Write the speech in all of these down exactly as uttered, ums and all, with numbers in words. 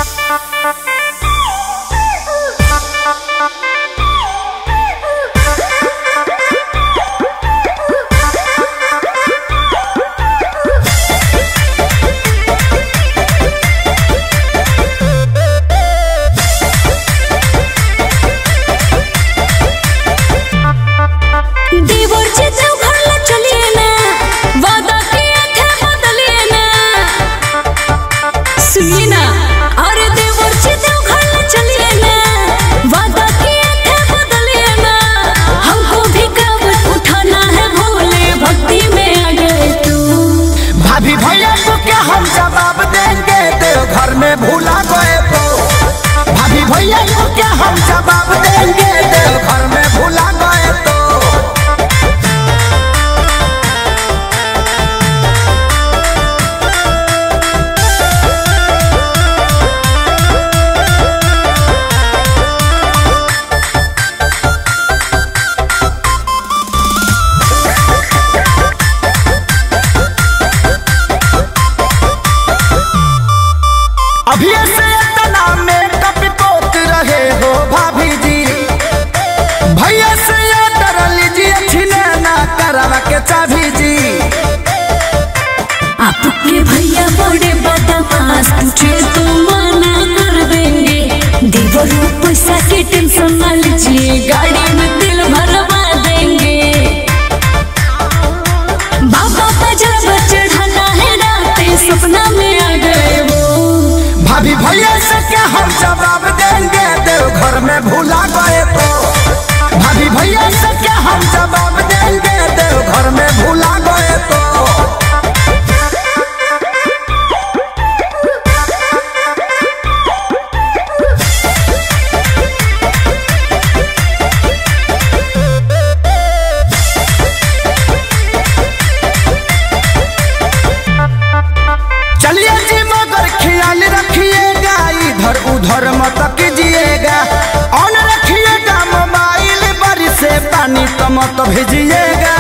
मत भेजिएगा।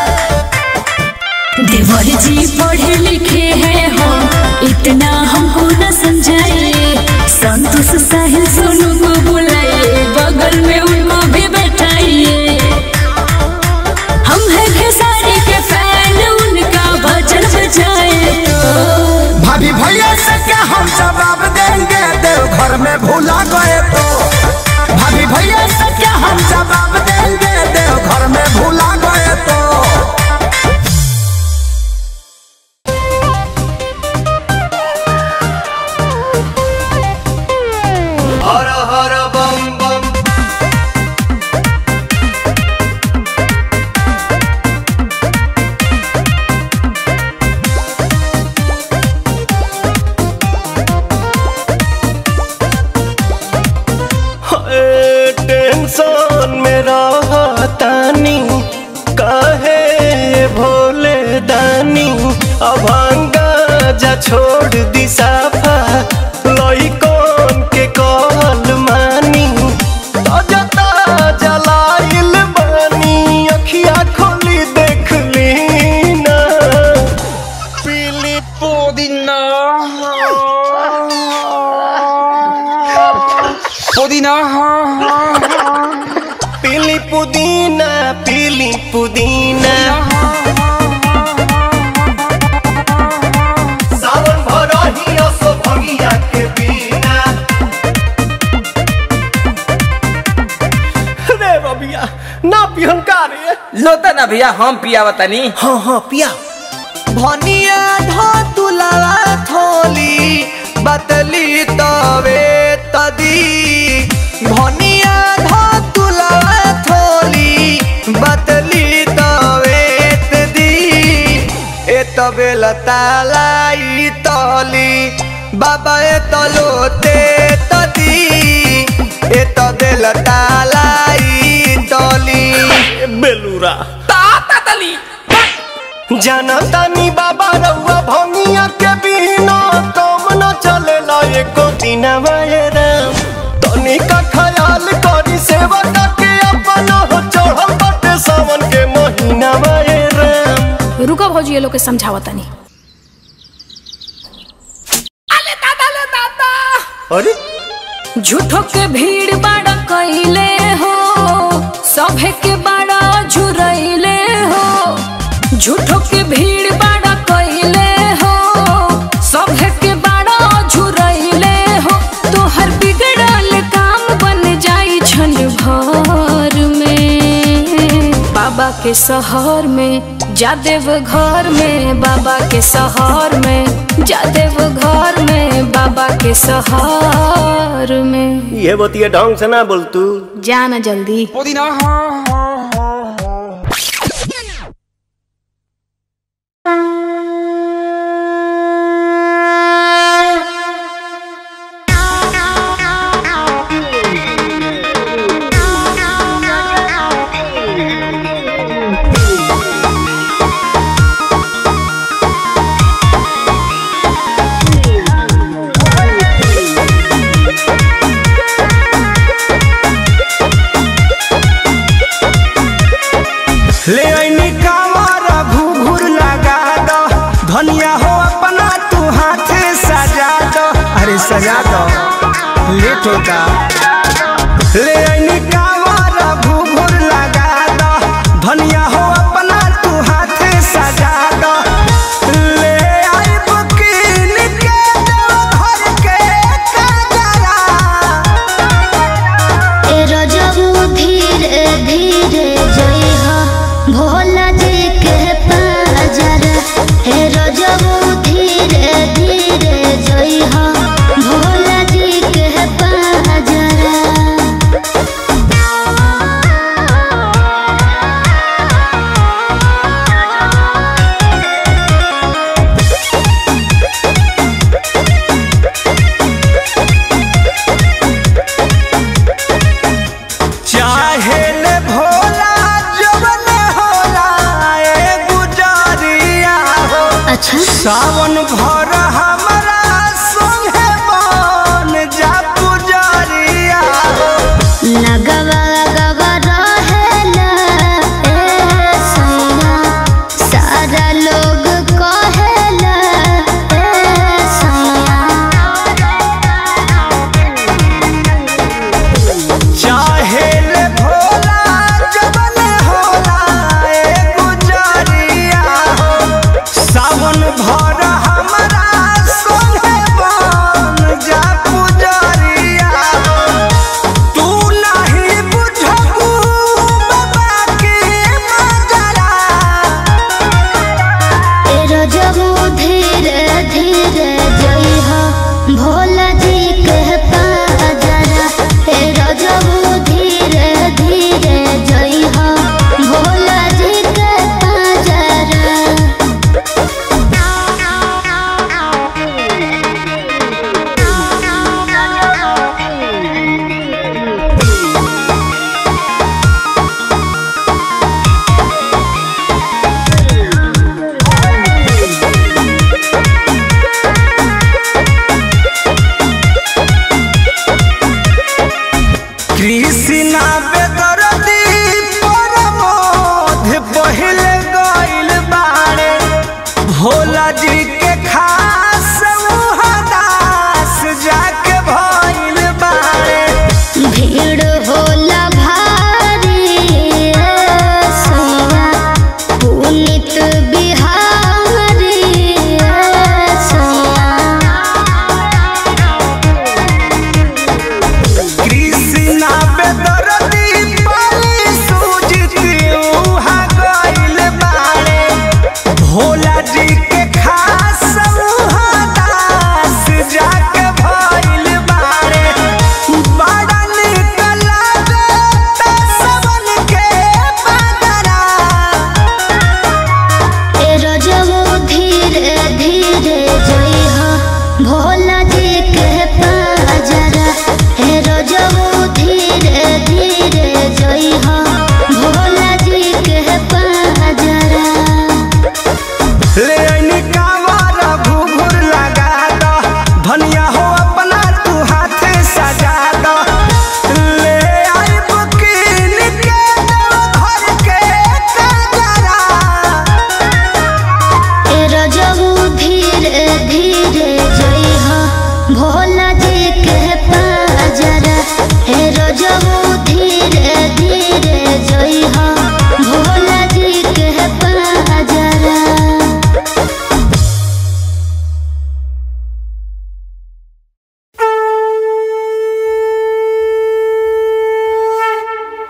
देवर जी पढ़े लिखे हैं हम, इतना हमको न समझाइए। संतोष साहिल सोनू को बुलाइए, बगल में उनको भी बैठाइए। हम हैं खेसारी के फैन, उनका भजन बजाए। भाभी भैया से क्या हम जवाब देंगे, देवघर में भूला गए तो। भाभी भैया से क्या हम जवाब देंगे, देवघर में भूला गए तो। हर हर बम बम। टेंशन में रहतानी काहे भोले दानी, अभांगा जा छोड़ दी साफा, लइकन के कहल मानी। ताजा ताजा लाइल बानी, अखिया खोली देख ली ना। पीली पुदीना पुदीना पीली पुदीना पीली पुदीना। सावन भरही असो भंगिया के बिना। रे रबिया ना पिहन का रे। लोता ना भैया हम पिया बतानी। हाँ हाँ पिया। भनिया धतुलावा थोली बतली तवे तदी। भनिया धतुलावा थोली बतली तवे तदी। ए तबे लतालाई तली बाबा ए तलोते तदी। ए तबे लतालाई तली बेलूरा ताता तली जनतानी बाबा रउआ भंगिया के बिना काम न चलेला एको दिन राम। तनी का ख्याल करी सेवा के अपन हो, चढ़ल बाटे सावन के महीना राम। रुको भौजी ये लोग के समझावा तनी। अले दादा ले दादा अरे झूठो के भीड़ बाड़ा कइले हो, सभे के बाड़ा झुरइले हो। झूठो के भीड़ बाड़ा कइले हो, सभे के बाड़ा झुरइले हो। तोहर बिगड़ल काम बन जाई क्षण भर में। बाबा के शहर में जादेव घर में, बाबा के शहर में जादेव घर में, बाबा के शहर में। ये बतिया ढंग से ना बोल तू। जाना जल्दी। पुदीना ले आईनी कांवर घूघूर लगा दो, धनिया हो अपना तू हाथ सजा दो। अरे सजा दो, लेट होता। ले आईनी कांवर घूघूर लगा दो, धनिया हो अपना तू हाथ सजा दो। ले आई बुकीन के दो घर के काजरा। ए रजबू धीरे धीरे जइहा भोला जी के पाजर। हे रजबू धीरे धीरे जइहा भोला जी के पाजर।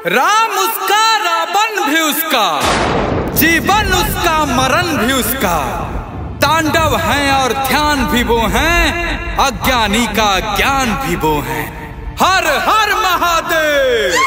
राम उसका रावण भी उसका, जीवन उसका मरण भी उसका, तांडव है और ध्यान भी वो हैं, अज्ञानी का ज्ञान भी वो हैं। हर हर महादेव।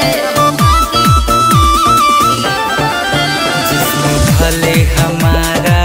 हमारा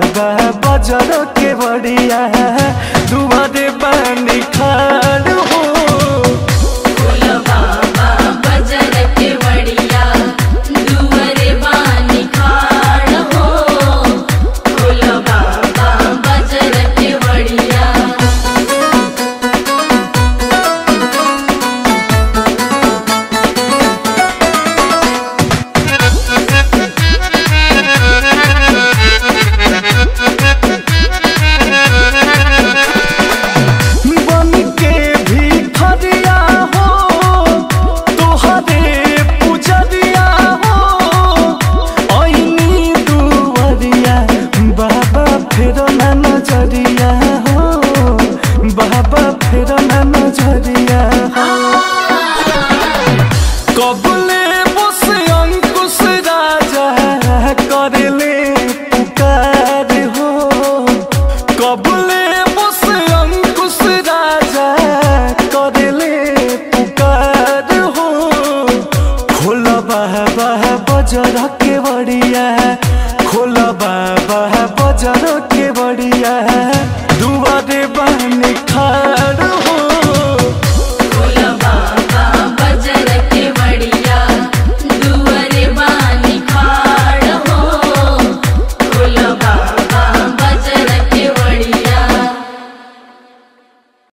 बाबा बजर के बड़िया दुआरे पानी खाड़ हो बोलो बाबा बजर के बड़िया दुआरे बानी खाड़ हो बोलो बाबा बजर के बड़िया बन के भिखरिया हो तोहरे पुजरिया हो ऐनी दुवरिया बाबा फेर ना नजरिया हो बाबा फेर ना नजरिया हो कबले बस अंकुश राजा करेले पुकार हो कबले बस अंकुश राजा करेले पुकार हो खोल बाबा बजर के बड़िया खोल बाबा बजर के बड़िया